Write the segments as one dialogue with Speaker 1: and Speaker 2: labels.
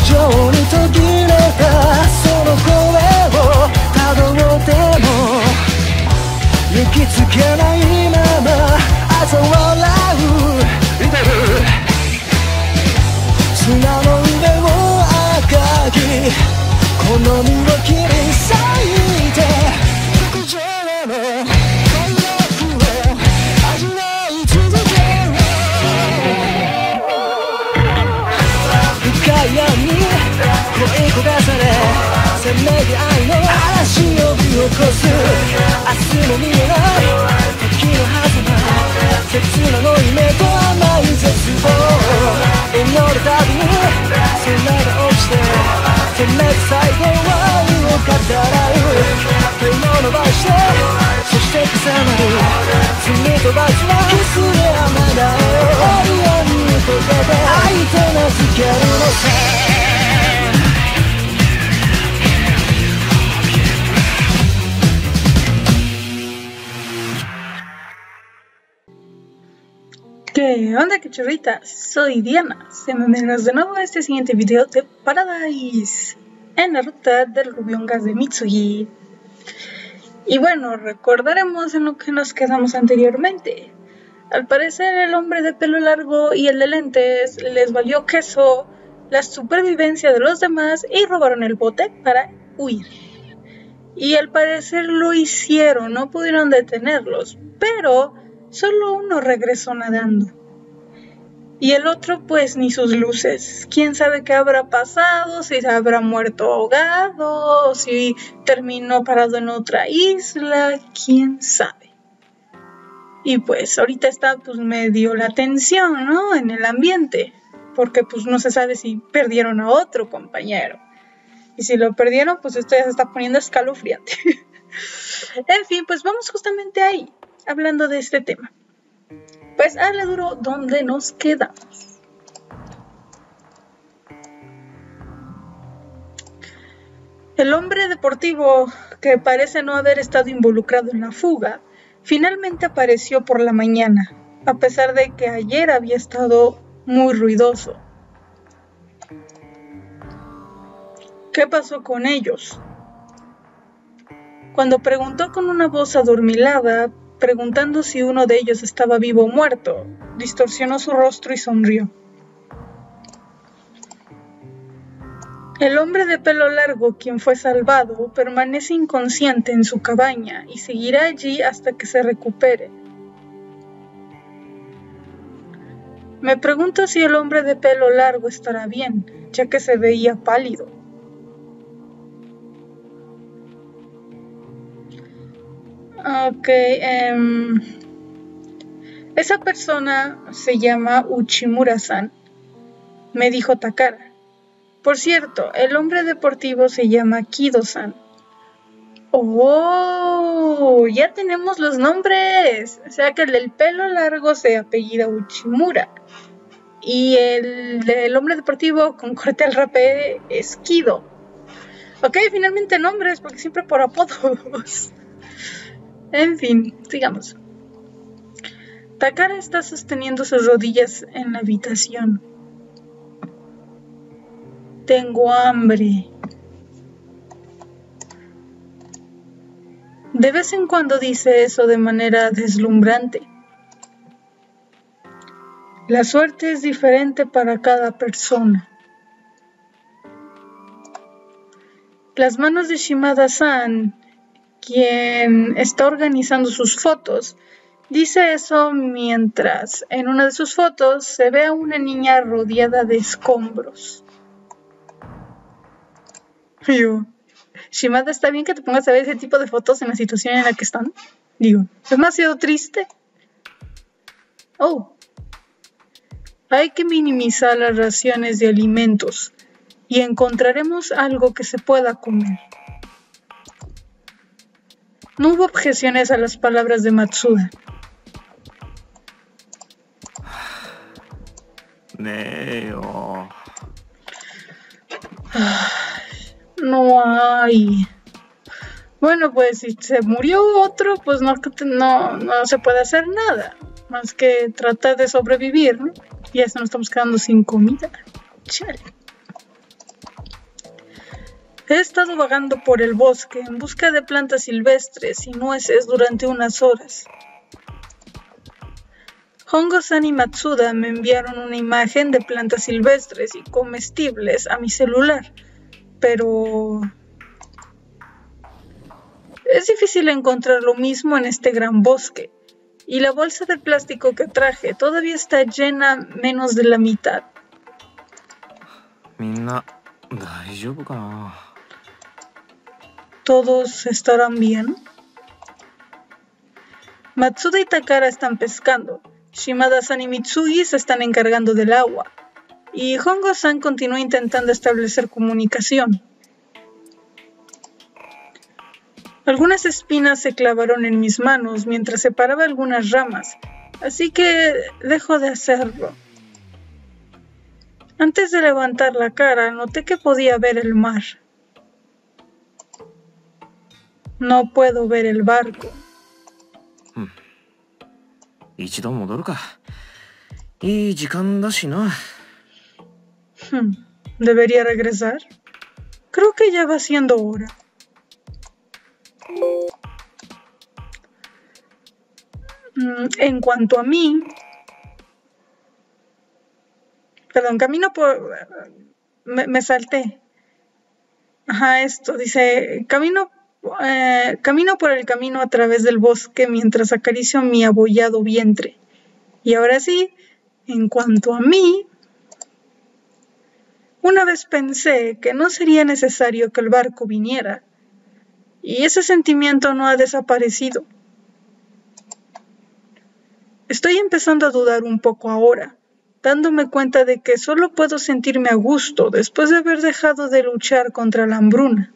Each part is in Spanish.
Speaker 1: 上に途切れたその声をたどっても行きつけないまま朝笑うリトル砂の上を赤き好みを切り裂いて極上の快楽を味わい続ける深い闇に恋焦がされせめぎ合いの嵐を呼び起こす明日も見えない時の狭間切なの夢と甘い絶望祈るたびに空が落ちてせめて最後は愛を語らう手を伸ばしてそして重なる罪と罰はキスで雨だよオリオンに溶けて愛と名付けるのさ
Speaker 2: ¿Qué onda, cachorritas? Soy Diana. Sean bienvenidos de nuevo a este siguiente video de Paradise en la ruta del Rubión Gas de Mitsugi. Y bueno, recordaremos en lo que nos quedamos anteriormente. Al parecer el hombre de pelo largo y el de lentes les valió queso la supervivencia de los demás y robaron el bote para huir. Y al parecer lo hicieron, no pudieron detenerlos, pero solo uno regresó nadando. Y el otro pues ni sus luces. ¿Quién sabe qué habrá pasado? Si se habrá muerto ahogado, si terminó parado en otra isla, quién sabe. Y pues ahorita está pues medio la tensión, ¿no? En el ambiente. Porque pues no se sabe si perdieron a otro compañero. Y si lo perdieron pues esto ya se está poniendo escalofriante. En fin, pues vamos justamente ahí. Hablando de este tema, pues hazle duro donde nos quedamos. El hombre deportivo, que parece no haber estado involucrado en la fuga, finalmente apareció por la mañana, a pesar de que ayer había estado muy ruidoso. ¿Qué pasó con ellos? Cuando preguntó con una voz adormilada, preguntando si uno de ellos estaba vivo o muerto, distorsionó su rostro y sonrió. El hombre de pelo largo, quien fue salvado, permanece inconsciente en su cabaña y seguirá allí hasta que se recupere. Me pregunto si el hombre de pelo largo estará bien, ya que se veía pálido. Ok, esa persona se llama Uchimura-san, me dijo Takara. Por cierto, el hombre deportivo se llama Kido-san. ¡Oh! Ya tenemos los nombres. O sea que el del pelo largo se apellida Uchimura. Y el del hombre deportivo con corte al rapé es Kido. Ok, finalmente nombres, porque siempre por apodos. En fin, sigamos. Takara está sosteniendo sus rodillas en la habitación. Tengo hambre. De vez en cuando dice eso de manera deslumbrante. La suerte es diferente para cada persona. Las manos de Shimada-san, quien está organizando sus fotos, dice eso mientras en una de sus fotos se ve a una niña rodeada de escombros. Digo, Shimada, ¿está bien que te pongas a ver ese tipo de fotos en la situación en la que están? Digo, es demasiado triste. Oh, hay que minimizar las raciones de alimentos y encontraremos algo que se pueda comer. No hubo objeciones a las palabras de Matsuda.
Speaker 3: Neo.
Speaker 2: No hay. Bueno, pues si se murió otro, pues no se puede hacer nada. Más que tratar de sobrevivir, ¿no? Y ya se nos estamos quedando sin comida. Chale. He estado vagando por el bosque en busca de plantas silvestres y nueces durante unas horas. Hongo-san y Matsuda me enviaron una imagen de plantas silvestres y comestibles a mi celular, pero es difícil encontrar lo mismo en este gran bosque, y la bolsa de plástico que traje todavía está llena menos de la mitad. ¿Todos estarán bien? Matsuda y Takara están pescando. Shimada-san y Mitsugi se están encargando del agua. Y Hongo-san continúa intentando establecer comunicación. Algunas espinas se clavaron en mis manos mientras separaba algunas ramas, así que dejo de hacerlo. Antes de levantar la cara, noté que podía ver el mar. No puedo ver el barco. ¿Debería regresar? Creo que ya va siendo hora. En cuanto a mí... Perdón, camino por... Me salté. Ajá, esto dice... Camino por el camino a través del bosque mientras acaricio mi abollado vientre. Y ahora sí, en cuanto a mí... Una vez pensé que no sería necesario que el barco viniera. Y ese sentimiento no ha desaparecido. Estoy empezando a dudar un poco ahora, dándome cuenta de que solo puedo sentirme a gusto después de haber dejado de luchar contra la hambruna.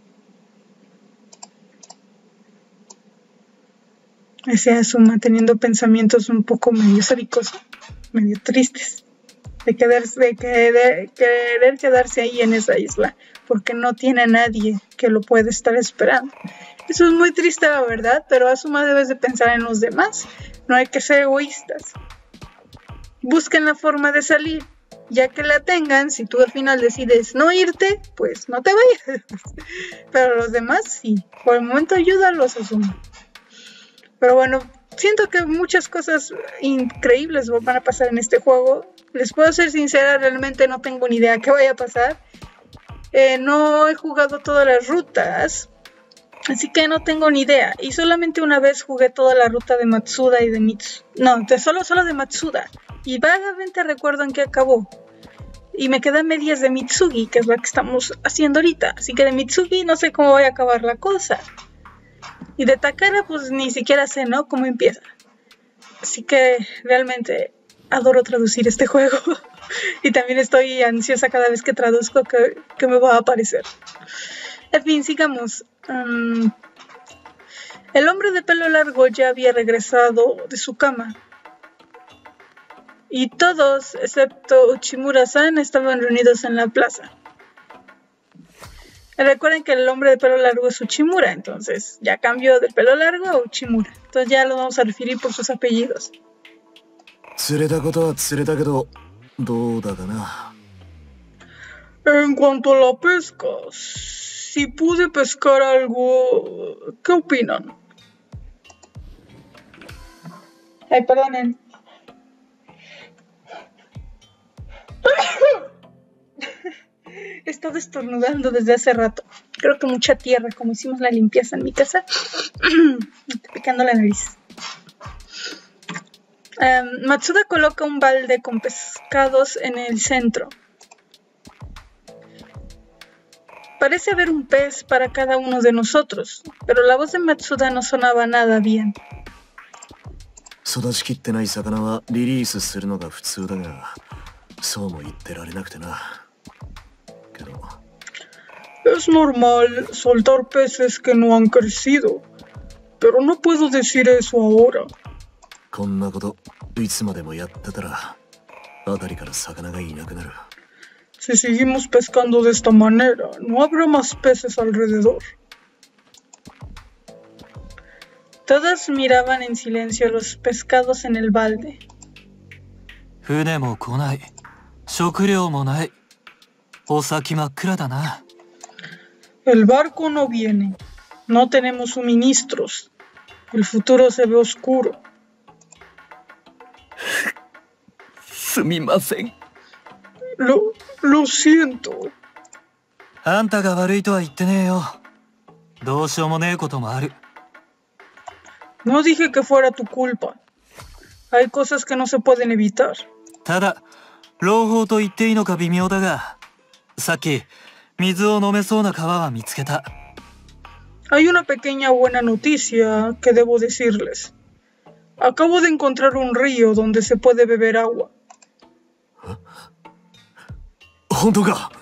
Speaker 2: Ese Asuma teniendo pensamientos un poco medio sádicos, medio tristes, de querer quedarse ahí en esa isla, porque no tiene a nadie que lo pueda estar esperando. Eso es muy triste, la verdad, pero Asuma debes de pensar en los demás. No hay que ser egoístas. Busquen la forma de salir. Ya que la tengan, si tú al final decides no irte, pues no te vayas. Pero los demás sí. Por el momento ayúdalos, Asuma. Pero bueno, siento que muchas cosas increíbles van a pasar en este juego. Les puedo ser sincera, realmente no tengo ni idea qué vaya a pasar. No he jugado todas las rutas, así que no tengo ni idea. Y solamente una vez jugué toda la ruta de Matsuda y de Mitsu. No, solo de Matsuda. Y vagamente recuerdo en qué acabó. Y me quedé a medias de Mitsugi, que es la que estamos haciendo ahorita. Así que de Mitsugi no sé cómo va a acabar la cosa. Y de Takara pues ni siquiera sé, ¿no?, cómo empieza. Así que realmente adoro traducir este juego. Y también estoy ansiosa cada vez que traduzco que me va a aparecer. En fin, sigamos. El hombre de pelo largo ya había regresado de su cama. Y todos, excepto Uchimura-san, estaban reunidos en la plaza. Recuerden que el hombre de pelo largo es Uchimura, entonces ya cambió de pelo largo a Uchimura. Entonces ya lo vamos a referir por sus apellidos. En cuanto a la pesca, si pude pescar algo, ¿qué opinan? Ay, perdonen. He estado estornudando desde hace rato. Creo que mucha tierra, como hicimos la limpieza en mi casa. Me está picando la nariz. Matsuda coloca un balde con pescados en el centro. Parece haber un pez para cada uno de nosotros, pero la voz de Matsuda no sonaba nada bien. Es normal soltar peces que no han crecido, pero no puedo decir eso ahora. Si seguimos pescando de esta manera, no habrá más peces alrededor. Todos miraban en silencio los pescados en el balde. El barco no viene. No tenemos suministros. El futuro se ve oscuro.
Speaker 1: すみません。
Speaker 2: Lo siento.
Speaker 4: あんたが悪いとは言ってねえよ。どうしようもねえこともある。
Speaker 2: No dije que fuera tu culpa. Hay cosas que no se pueden evitar.
Speaker 4: ただ、朗報と言っていいのか微妙だが、さっき水を飲めそうな川は見つけた。
Speaker 2: Hay una pequeña buena noticia que debo decirles. Acabo de encontrar un río donde se puede beber agua.
Speaker 5: 本当か。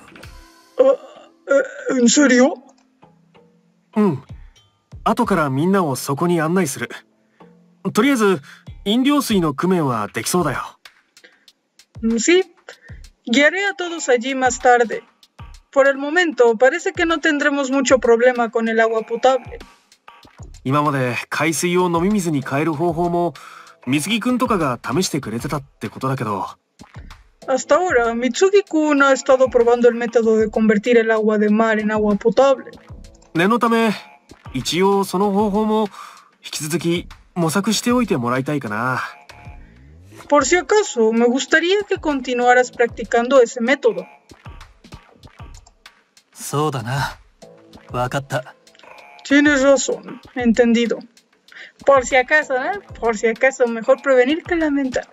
Speaker 2: ¿En serio?
Speaker 5: うん。後からみんなをそこに案内する。とりあえず飲料水の工面はできそうだよ。
Speaker 2: Sí, guiaré a todos allí más tarde. Por el momento, parece que no tendremos mucho problema con el agua potable.
Speaker 5: 今まで海水を飲み水に変える方法も水木くんとかが試してくれてたってことだけど。
Speaker 2: Hasta ahora, Mitsugi-kun ha estado probando el método de convertir el agua de mar en agua potable.
Speaker 5: 念のため、一応その方法も引き続き模索しておいてもらいたいかな。
Speaker 2: Por si acaso, me gustaría que continuaras practicando ese método.
Speaker 4: そうだな。わかった。
Speaker 2: Tienes razón, entendido. Por si acaso, ¿eh? Por si acaso, mejor prevenir que lamentar.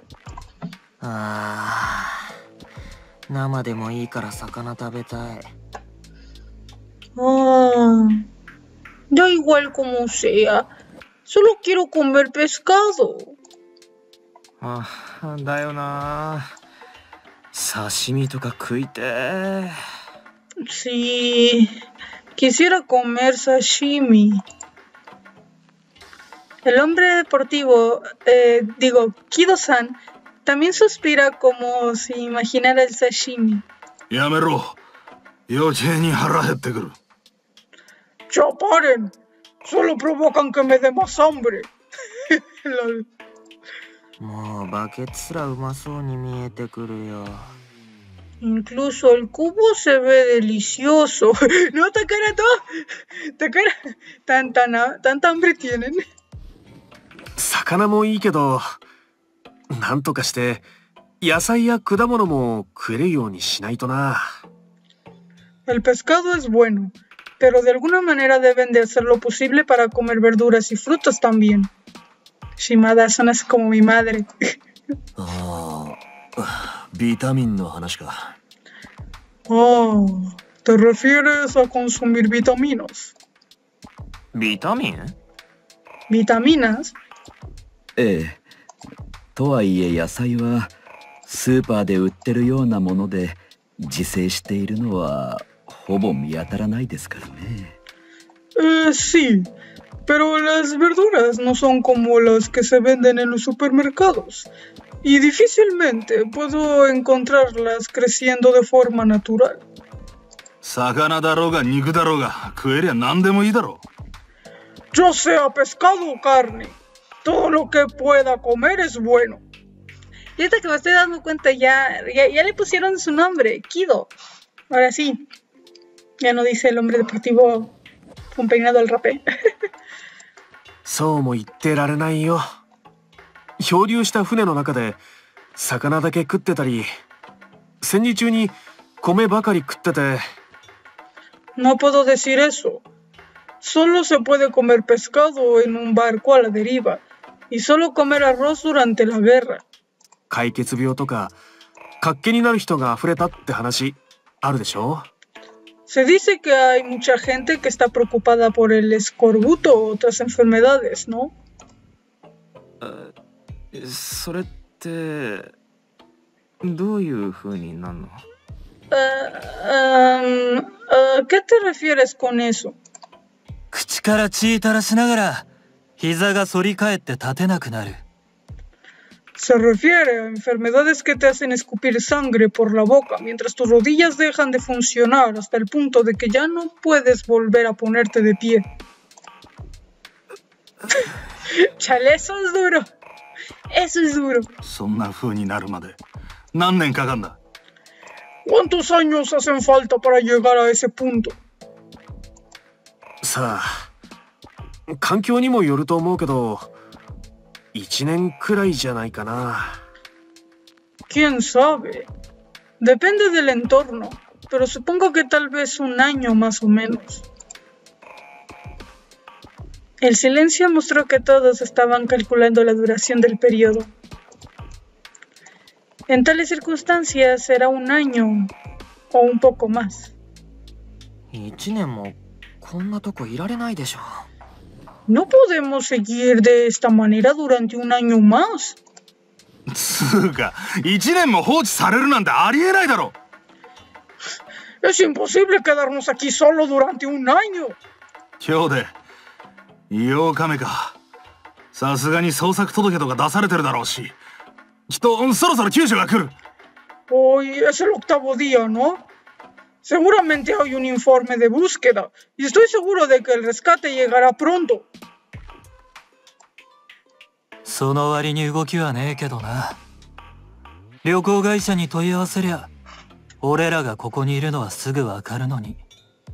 Speaker 1: 生でもいいから魚食べたい。
Speaker 2: Da igual como sea. Solo quiero comer pescado.
Speaker 3: だよな。刺身とか食いてー。
Speaker 2: Sí, quisiera comer sashimi. El hombre deportivo, Kido-san, también suspira como si imaginara el sashimi.
Speaker 5: やめろ。余計に腹減ってくる。
Speaker 2: ¡Ya paren! Solo provocan que me dé más hambre.
Speaker 1: もうバケツすらうまそうに見えてくるよ。
Speaker 2: Incluso el cubo se ve delicioso. No, Takara, no. Takara, tanta hambre tienen.
Speaker 5: 魚もいいけど、なんとかして野菜や果物も食えるようにしないとな。
Speaker 2: El pescado es bueno, pero de alguna manera deben de hacer lo posible para comer verduras y frutas también. Shimada, sonas como mi madre.
Speaker 5: ビタミンの話か。
Speaker 2: ¿Te refieres a consumir vitaminas?
Speaker 3: ビタミン？
Speaker 2: ¿Vitaminas?
Speaker 6: ええ。とはいえ野菜はスーパーで売ってるようなもので自生しているのはほぼ見当たらないですからね。
Speaker 2: Sí, pero las verduras no son como las que se venden en los supermercados. Y difícilmente puedo encontrarlas creciendo de forma natural.
Speaker 5: 魚だろうが肉だろうが食えりゃ何でもいいだろう。
Speaker 2: Ya sea pescado o carne, todo lo que pueda comer es bueno. Y ahorita que me estoy dando cuenta ya le pusieron su nombre, Kido. Ahora sí, ya no dice el hombre deportivo con peinado al rapé.
Speaker 5: そうも言ってられないよ。漂流した船の中で魚だけ食ってたり、戦時中に米ばかり食ってて。
Speaker 2: No puedo decir eso. Solo se puede comer pescado en un barco a la deriva y solo comer arroz durante la guerra.
Speaker 5: 解決病とか活気になる人が溢れたって話あるでしょ。
Speaker 2: Se dice que hay mucha gente que está preocupada por el escorbuto o otras enfermedades, ¿no?
Speaker 3: それってどういう風になるの？
Speaker 2: ¿Qué te refieres con eso?
Speaker 4: 口から血垂らしながら膝が反り返って立てなくなる。
Speaker 2: Se refiere a enfermedades que te hacen escupir sangre por la boca mientras tus rodillas dejan de funcionar hasta el punto de que ya no puedes volver a ponerte de pie. Chale, eso es duro. Eso es duro.
Speaker 5: そんな風になるまで何年かかんだ。
Speaker 2: ¿Cuántos años hacen falta para llegar a ese punto?
Speaker 5: さあ、環境にもよると思うけど、1年くらいじゃないかな。
Speaker 2: ¿Quién sabe? Depende del entorno, pero supongo que tal vez un año más o menos. El silencio mostró que todos estaban calculando la duración del periodo. En tales circunstancias será un año o un poco más.
Speaker 4: 1年もこんなとこいられないでしょ。
Speaker 2: No podemos seguir de esta manera durante un año más.
Speaker 7: つうか、1年も放置されるなんてありえないだろ。
Speaker 2: Es imposible quedarnos aquí solo durante un año.
Speaker 7: 今日で8日目か。さすがに捜索届とか出されてるだろうし、きっとそろそろ救助が来る。
Speaker 2: Hoy es el 8º día, ¿no? Seguramente hay un informe de búsqueda y estoy seguro de que el rescate llegará pronto.
Speaker 4: その割に動きはねえけどな。旅行会社に問い合わせりゃ、俺らがここにいるのはすぐわかるのに。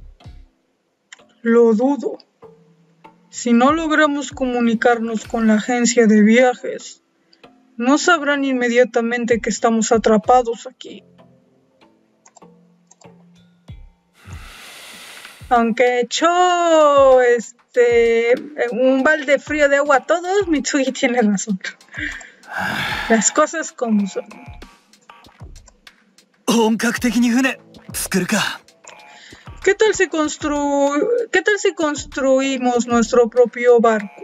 Speaker 2: Lo dudo. Si no logramos comunicarnos con la agencia de viajes, no sabrán inmediatamente que estamos atrapados aquí. Aunque echó un balde frío de agua a todos, Mitsugi tiene razón. Las cosas como son.
Speaker 4: 本格的に船作るか。
Speaker 2: ¿Qué tal si construimos nuestro propio barco?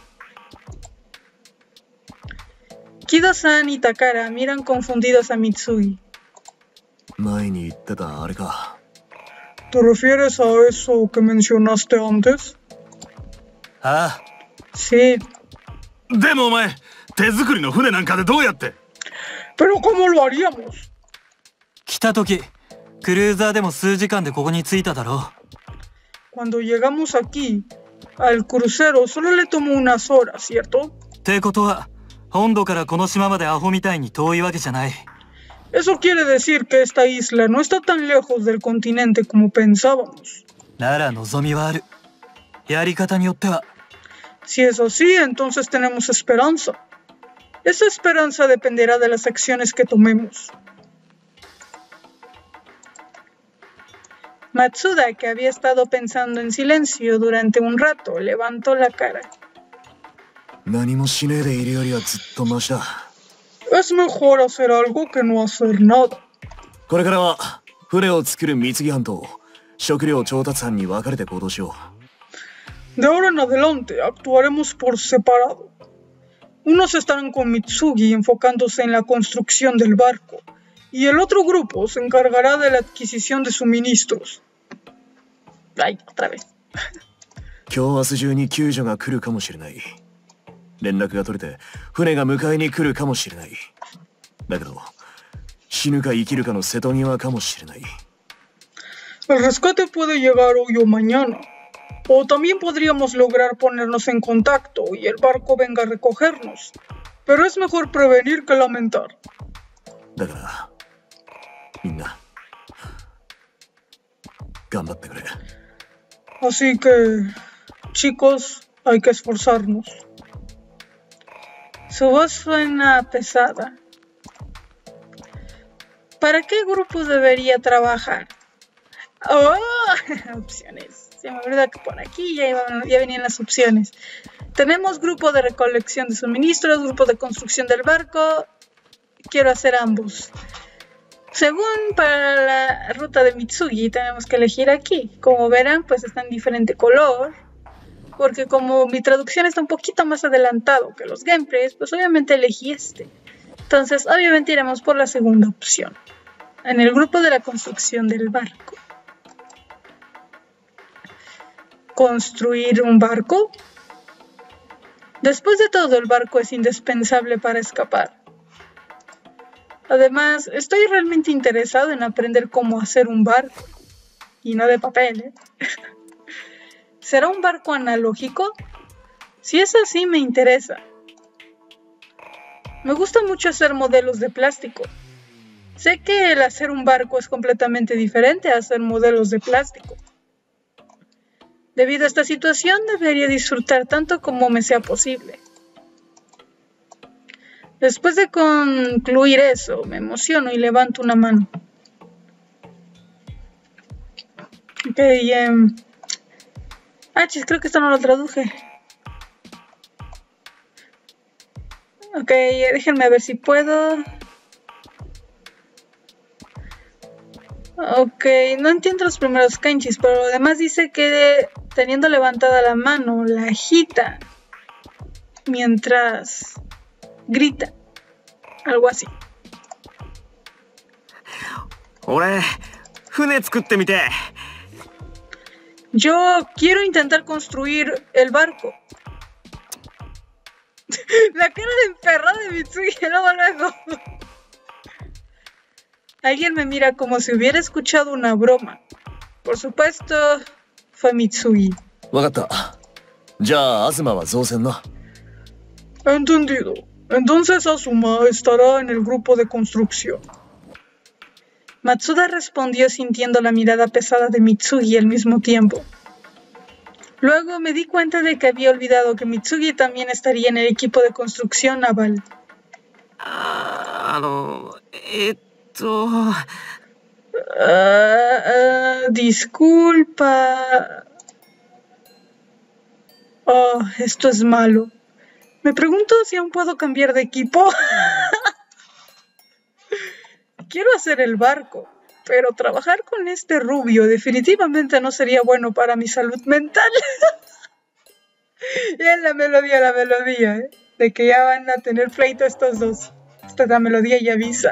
Speaker 2: Kido-san y Takara miran confundidos a Mitsugi.
Speaker 5: 前に言ってたあれか。
Speaker 2: ¿Te refieres a eso que mencionaste antes?
Speaker 4: ああ。
Speaker 2: Sí.
Speaker 7: でもお前、手作りの船なんかでどうやって？
Speaker 2: ¿Pero cómo lo haríamos?
Speaker 4: 来た時、クルーザーでも数時間でここに着いただろう。
Speaker 2: Cuando llegamos aquí, al crucero solo le tomó unas horas, ¿cierto?
Speaker 4: ってことは、本土からこの島までアホみたいに遠いわけじゃない。
Speaker 2: Eso quiere decir que esta isla no está tan lejos del continente como pensábamos.
Speaker 4: なら望みはある。やり方によっては。
Speaker 2: Si es así, entonces tenemos esperanza. Esa esperanza dependerá de las acciones que tomemos. Matsuda, que había estado pensando en silencio durante un rato, levantó la cara.
Speaker 5: 何もしねえでいるよりはずっとマシだ。
Speaker 2: Es mejor hacer algo que no hacer nada.
Speaker 5: これからは船を作る貢ぎ班と食料調達班に分かれて行動しよ
Speaker 2: う。De ahora en adelante actuaremos por separado. Unos estarán con Mitsugi enfocándose en la construcción del barco, y el otro grupo se encargará de la adquisición de suministros. Ay, otra vez.
Speaker 5: 今日明日中に救助が来るかもしれない。連絡が取れて船が迎えに来るかもしれない。だけど死ぬか生きるかの瀬戸際かもしれない。
Speaker 2: El rescate puede llegar hoy o mañana, o también podríamos lograr ponernos en contacto y el barco venga a recogernos. Pero es mejor prevenir que lamentar.
Speaker 5: だからみんな頑張ってくれ。
Speaker 2: Así que, chicos, hay que esforzarnos. Su voz suena pesada. ¿Para qué grupo debería trabajar? ¡Oh! Opciones. Se me olvidó que por aquí ya venían las opciones. Tenemos grupo de recolección de suministros, grupo de construcción del barco. Quiero hacer ambos. Según para la ruta de Mitsugi, tenemos que elegir aquí. Como verán, pues está en diferente color. Porque como mi traducción está un poquito más adelantado que los gameplays, pues obviamente elegí este. Entonces, obviamente iremos por la segunda opción. En el grupo de la construcción del barco. ¿Construir un barco? Después de todo, el barco es indispensable para escapar. Además, estoy realmente interesado en aprender cómo hacer un barco. Y no de papel, ¿eh? ¿Será un barco analógico? Si es así, me interesa. Me gusta mucho hacer modelos de plástico. Sé que el hacer un barco es completamente diferente a hacer modelos de plástico. Debido a esta situación, debería disfrutar tanto como me sea posible. Después de concluir eso, me emociono y levanto una mano. Ok, creo que esto no lo traduje. Ok, déjenme ver si puedo. Ok, no entiendo los primeros kanjis, pero además dice que teniendo levantada la mano, la agita mientras grita. Algo así.
Speaker 3: 俺船作ってみて
Speaker 2: Yo quiero intentar construir el barco. La cara de emperrada de Mitsugi, luego. Alguien me mira como si hubiera escuchado una broma. Por supuesto, fue Mitsugi.
Speaker 1: わかった。じゃあ、東は造船な。
Speaker 2: Entendido. Entonces Asuma estará en el grupo de construcción. Matsuda respondió sintiendo la mirada pesada de Mitsugi al mismo tiempo. Luego me di cuenta de que había olvidado que Mitsugi también estaría en el equipo de construcción naval. Disculpa. Oh, esto es malo. Me pregunto si aún puedo cambiar de equipo. Quiero hacer el barco, pero trabajar con este rubio definitivamente no sería bueno para mi salud mental. Y es la melodía, ¿eh? De que ya van a tener pleito estos dos. Esta melodía ya avisa.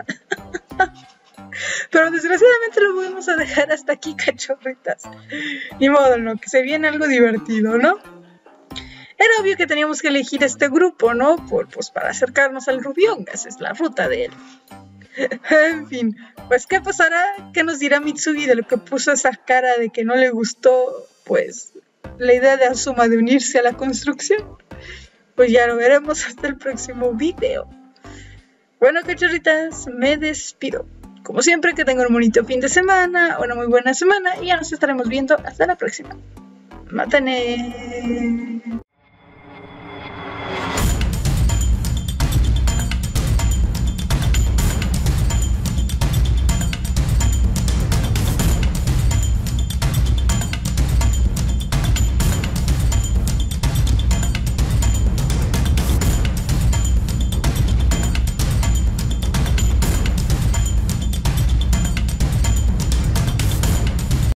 Speaker 2: Pero desgraciadamente lo vamos a dejar hasta aquí, cachorritas. Ni modo, ¿no? Que se viene algo divertido, ¿no? Era obvio que teníamos que elegir este grupo, ¿no? Pues para acercarnos al Rubión, esa es la ruta de él. En fin, pues ¿qué pasará? ¿Qué nos dirá Mitsugi de lo que puso esa cara de que no le gustó, pues, la idea de Asuma de unirse a la construcción? Pues ya lo veremos hasta el próximo video. Bueno, cachorritas, me despido. Como siempre, que tengan un bonito fin de semana, una muy buena semana, y ya nos estaremos viendo hasta la próxima. ¡Mátane!